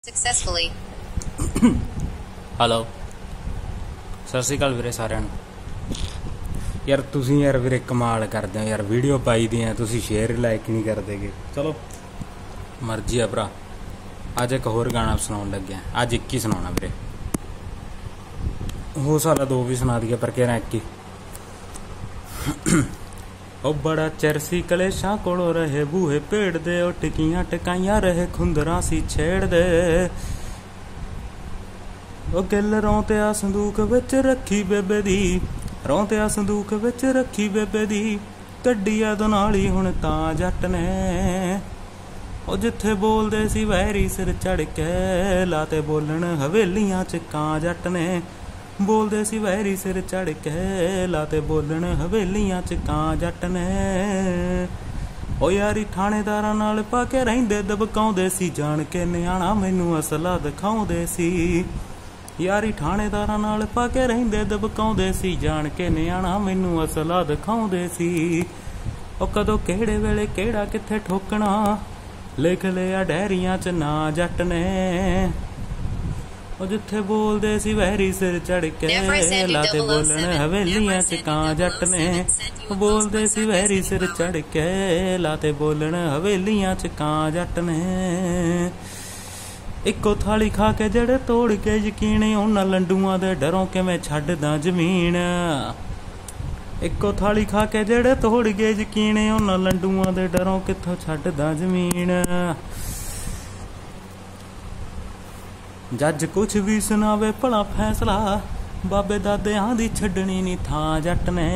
successfully. Hello सत श्री अकाल वीरे सारिਆਂ ਨੂੰ यार तुसीं यार वीरे कमाल करदे हो यार वीडियो पाई दी तुसीं शेयर लाइक नहीं करदेगे चलो मर्जी है भरा अज एक होर गाना सुनाउण लग्या अज एक ही सुनाना वीरे हो सकदा दो भी सुना दिए पर कहना एक ही ओ बड़ा चरसी कलेशा कोलों रहे बूहे पेड़ दे ओ टिकियां टकाइयां रहे खुंदरां सी छेड़ दे ओ गिल रौंतिया संदूक विच रखी बेबे दी रौंतिया संदूक विच रखी बेबे दी कड्डी आ दोनाली हुण तां जट ने ओ जिथे बोलदे सी वैरी सिर चढ़ के लाते बोलण हवेलियां च कां जट ने बोलदे सी वैरी सिर चढ़ के लाते बोलण हवेलियां च कां जट ने ओ यारी थाणेदारां नाल पा के रहिंदे दबकाउंदे सी जाण के नियाणा मैनू असला दिखाउंदे सी यारी थाणेदारां नाल पा के रहिंदे दबकाउंदे सी जाण के नियाणा मैनू असला दिखाउंदे सी ओ कदों किहड़े वेले किहड़ा किथे ठोकणा लिख लिया डायरियां च ना जट ने ओ जिथे बोलदे सी वैरी सिर चढ़ के लाते बोलण हवेलियां च कां जट ने बोलदे सी वैरी सिर चढ़ के लाते बोलण हवेलियां च कां जट ने इको थाली खा के जड़े तोड़ के यकीन उन्हां लंडूआं दे डरों किवें छड्डदा जमीन इको थाली खा के जड़े तोड़ के यकीन उन्हां लंडूआं दे डरों कित्थों छड्डदा जमीन जज कुछ भी सुनावे भला फैसला बाबे दादियां दी छड्डनी नी थां जट ने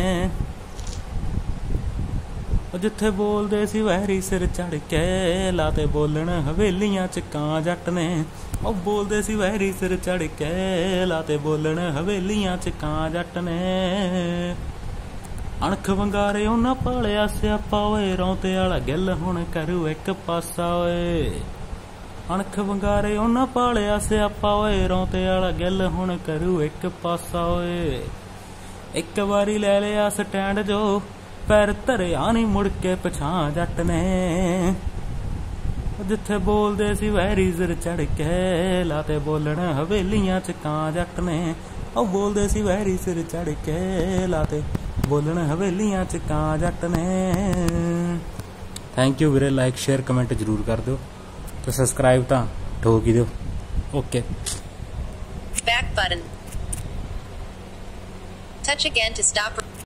जिथे बोलदे सी वैरी सिर चढ़ के लाते बोलण हवेलियां च कां जट ने ओ बोलदे सी वैरी सिर चढ़ के लाते बोलण हवेलियां च कां जट ने अणख वंगारे उन्हां पालिया स्यापा ओए रौंते वाला गिल हुण करू एक पासा ओए अणख वंगारे उन्हां पालिया स्यापा ओए रौंते वाला गिल हुण करू एक पासा ओए एक वारी लै लिया स्टैंड जो पैर धरिया नहीं मुड़ के पछां जट ने जिथे बोलदे सी वैरी सिर चढ़ के लाते बोलण हवेलियां च कां जट ने ओ बोलदे सी वैरी सिर चढ़ के लाते बोलण हवेलियां च कां जट ने थैंक यू वीरे लाइक शेयर कमेंट जरूर कर दो तो सब्सक्राइब तां ठोक ही दो okay Back button. Touch again to stop.